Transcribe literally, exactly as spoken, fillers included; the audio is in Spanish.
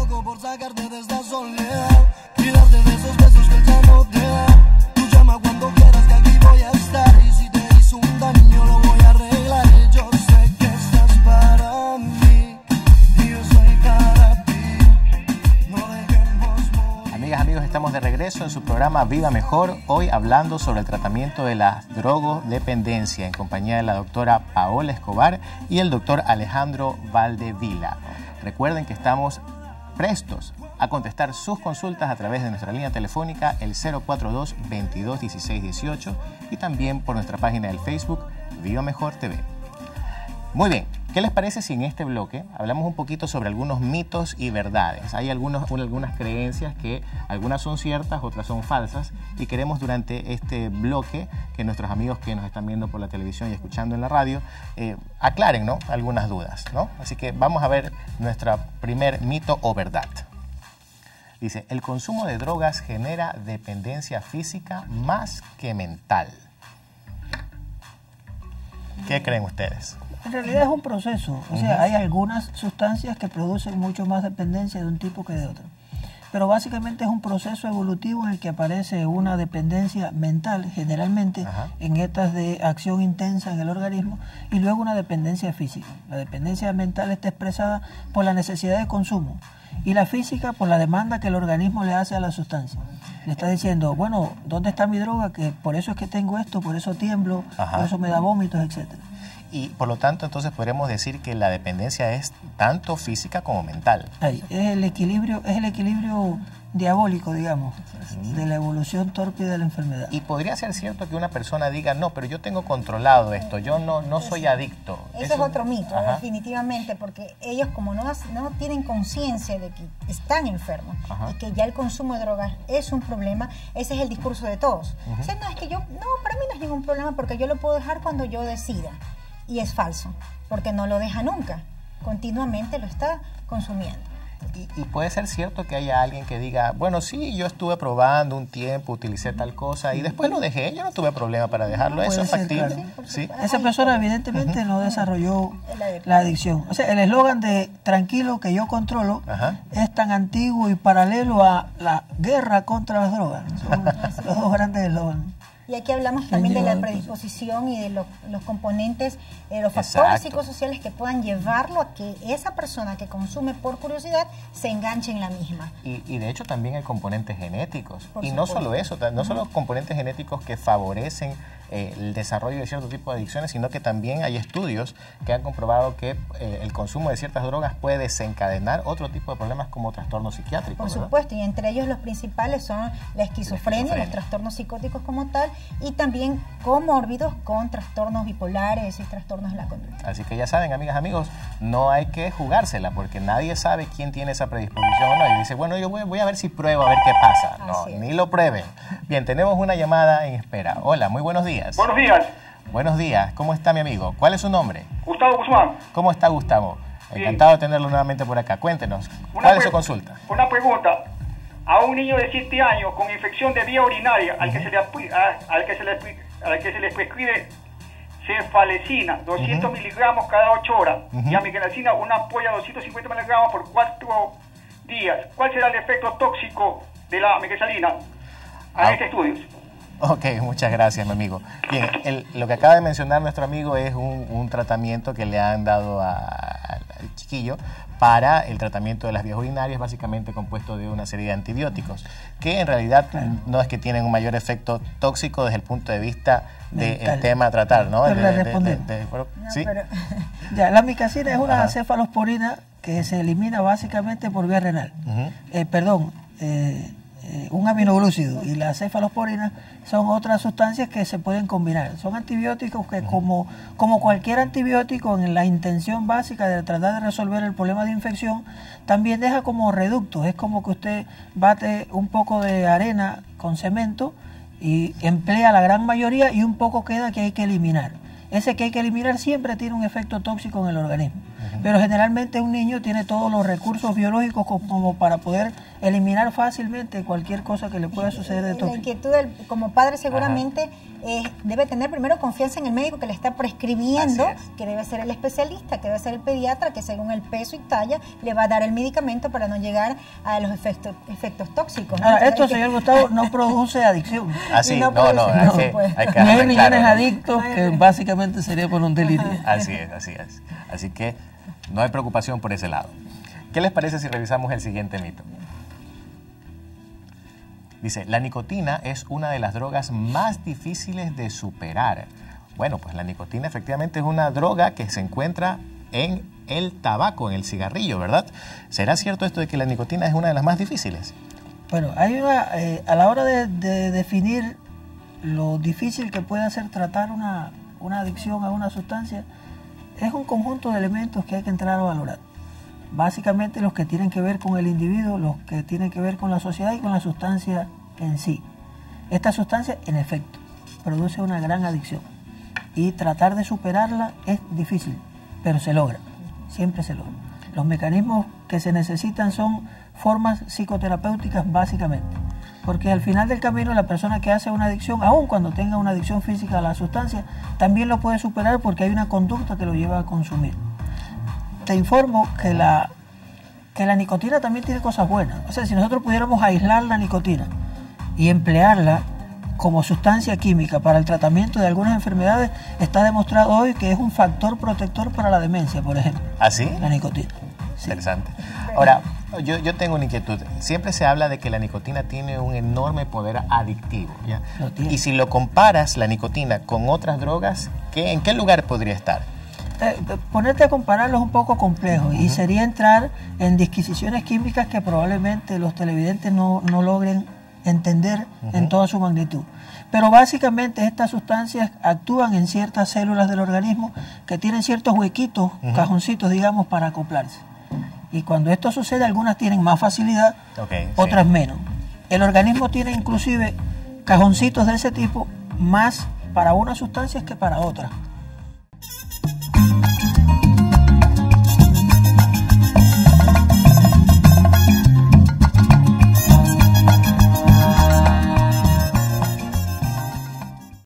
loco por sacarte de esta soledad y darte de esos besos que él ya no te da. Tú llama cuando quieras que aquí voy a estar, y si te hizo un daño lo voy a arreglar. Yo sé que estás para mí y yo soy para ti. No dejemos morir. Amigas, amigos, estamos de regreso en su programa Viva Mejor, hoy hablando sobre el tratamiento de la drogodependencia en compañía de la doctora Paola Escobar y el doctor Alejandro Valdevila. Recuerden que estamos prestos a contestar sus consultas a través de nuestra línea telefónica el cero cuatro dos, veintidós, dieciséis, dieciocho y también por nuestra página del Facebook Viva Mejor T V. Muy bien, ¿qué les parece si en este bloque hablamos un poquito sobre algunos mitos y verdades? Hay algunos, algunas creencias que algunas son ciertas, otras son falsas, y queremos durante este bloque que nuestros amigos que nos están viendo por la televisión y escuchando en la radio eh, aclaren, ¿no?, algunas dudas, ¿no? Así que vamos a ver nuestro primer mito o verdad. Dice, el consumo de drogas genera dependencia física más que mental. ¿Qué creen ustedes? En realidad es un proceso, o sea, uh-huh. hay algunas sustancias que producen mucho más dependencia de un tipo que de otro. Pero básicamente es un proceso evolutivo en el que aparece una dependencia mental, generalmente uh-huh. en estas de acción intensa en el organismo, y luego una dependencia física. La dependencia mental está expresada por la necesidad de consumo y la física por la demanda que el organismo le hace a la sustancia. Le está diciendo, bueno, ¿dónde está mi droga? Que por eso es que tengo esto, por eso tiemblo, uh-huh. por eso me da vómitos, etcétera. Y por lo tanto, entonces podremos decir que la dependencia es tanto física como mental. Ahí, es el equilibrio, es el equilibrio diabólico, digamos, sí. de la evolución torpe de la enfermedad. Y podría ser cierto que una persona diga, no, pero yo tengo controlado esto, yo no, no soy adicto. Eso es, es otro mito, Ajá. definitivamente, porque ellos como no, no tienen conciencia de que están enfermos Ajá. y que ya el consumo de drogas es un problema, ese es el discurso de todos. Uh-huh. O sea, no, es que yo, no, para mí no es ningún problema porque yo lo puedo dejar cuando yo decida. Y es falso, porque no lo deja nunca, continuamente lo está consumiendo. Y, y puede ser cierto que haya alguien que diga, bueno, sí, yo estuve probando un tiempo, utilicé tal cosa y después lo dejé, yo no tuve problema para dejarlo, no eso es factible. Claro. Sí, esa persona evidentemente uh-huh. no desarrolló la adicción. O sea, el eslogan de tranquilo que yo controlo uh-huh. es tan antiguo y paralelo a la guerra contra las drogas. Son los dos grandes eslóganes. Y aquí hablamos también de la predisposición y de lo, los componentes, eh, los factores Exacto. psicosociales que puedan llevarlo a que esa persona que consume por curiosidad se enganche en la misma. Y, y de hecho también hay componentes genéticos. Por y supuesto. no solo eso, no solo componentes genéticos que favorecen eh, el desarrollo de cierto tipo de adicciones, sino que también hay estudios que han comprobado que eh, el consumo de ciertas drogas puede desencadenar otro tipo de problemas como trastornos psiquiátricos. Por ¿verdad? supuesto, y entre ellos los principales son la esquizofrenia, la esquizofrenia. los trastornos psicóticos como tal, y también comórbidos con trastornos bipolares y trastornos de la conducta. Así que ya saben, amigas, amigos, no hay que jugársela porque nadie sabe quién tiene esa predisposición o no. Y dice, bueno, yo voy, voy a ver si pruebo, a ver qué pasa. No, ni lo prueben. Bien, tenemos una llamada en espera. Hola, muy buenos días. Buenos días. Buenos días. ¿Cómo está mi amigo? ¿Cuál es su nombre? Gustavo Guzmán. ¿Cómo está Gustavo? Bien. Encantado de tenerlo nuevamente por acá. Cuéntenos, Una ¿cuál es su consulta? Una pregunta. A un niño de siete años con infección de vía urinaria al que se le, al que se le, al que se le prescribe cefalexina, doscientos uh-huh. miligramos cada ocho horas, uh-huh. y amiglacina, una ampolla de doscientos cincuenta miligramos por cuatro días. ¿Cuál será el efecto tóxico de la amiglacina a ah. este estudio? Ok, muchas gracias, mi amigo. Bien, el, lo que acaba de mencionar nuestro amigo es un, un tratamiento que le han dado a, a, al chiquillo para el tratamiento de las vías urinarias, básicamente compuesto de una serie de antibióticos, que en realidad no es que tienen un mayor efecto tóxico desde el punto de vista del tema a tratar, ¿no? Pero de, le de, respondí. de, de, bueno, no, ¿sí? pero... ya, la amicacina es una Ajá. cefalosporina que se elimina básicamente por vía renal. Uh-huh. eh, perdón, eh, eh, un aminoglúcido y la cefalosporina son otras sustancias que se pueden combinar. Son antibióticos que uh-huh. como, como cualquier antibiótico en la intención básica de tratar de resolver el problema de infección, también deja como reductos. Es como que usted bate un poco de arena con cemento y emplea la gran mayoría y un poco queda que hay que eliminar. Ese que hay que eliminar siempre tiene un efecto tóxico en el organismo. Uh-huh. Pero generalmente un niño tiene todos los recursos biológicos como para poder eliminar fácilmente cualquier cosa que le pueda suceder de todo. La inquietud del, como padre seguramente eh, debe tener primero confianza en el médico que le está prescribiendo, que debe ser el especialista, que debe ser el pediatra, que según el peso y talla le va a dar el medicamento para no llegar a los efectos, efectos tóxicos. ¿no? Ahora, esto, señor Gustavo, no produce adicción. Así, no, no, no, no, hay que, pues, hay que no hay millones claro, adictos que básicamente sería por un delirio. Así es, así es. Así que no hay preocupación por ese lado. ¿Qué les parece si revisamos el siguiente mito? Dice, la nicotina es una de las drogas más difíciles de superar. Bueno, pues la nicotina efectivamente es una droga que se encuentra en el tabaco, en el cigarrillo, ¿verdad? ¿Será cierto esto de que la nicotina es una de las más difíciles? Bueno, hay una, eh, a la hora de, de definir lo difícil que puede ser tratar una, una adicción a una sustancia, es un conjunto de elementos que hay que entrar a valorar. Básicamente los que tienen que ver con el individuo, los que tienen que ver con la sociedad y con la sustancia en sí. Esta sustancia, en efecto, produce una gran adicción y tratar de superarla es difícil, pero se logra, siempre se logra. Los mecanismos que se necesitan son formas psicoterapéuticas básicamente, porque al final del camino la persona que hace una adicción, aun cuando tenga una adicción física a la sustancia, también lo puede superar porque hay una conducta que lo lleva a consumir. Te informo que la, que la nicotina también tiene cosas buenas. O sea, si nosotros pudiéramos aislar la nicotina y emplearla como sustancia química para el tratamiento de algunas enfermedades, está demostrado hoy que es un factor protector para la demencia, por ejemplo. ¿Ah, sí? La nicotina. Sí. Interesante. Ahora, yo, yo tengo una inquietud. Siempre se habla de que la nicotina tiene un enorme poder adictivo, ¿ya? Y si lo comparas, la nicotina, con otras drogas, ¿qué, ¿en qué lugar podría estar? Eh, ponerte a compararlo es un poco complejo. Uh-huh. Y sería entrar en disquisiciones químicas que probablemente los televidentes no, no logren entender uh-huh. en toda su magnitud. Pero básicamente estas sustancias actúan en ciertas células del organismo que tienen ciertos huequitos, uh-huh. cajoncitos, digamos, para acoplarse. Y cuando esto sucede, algunas tienen más facilidad, okay, otras sí. menos. El organismo tiene inclusive cajoncitos de ese tipo más para unas sustancias que para otras.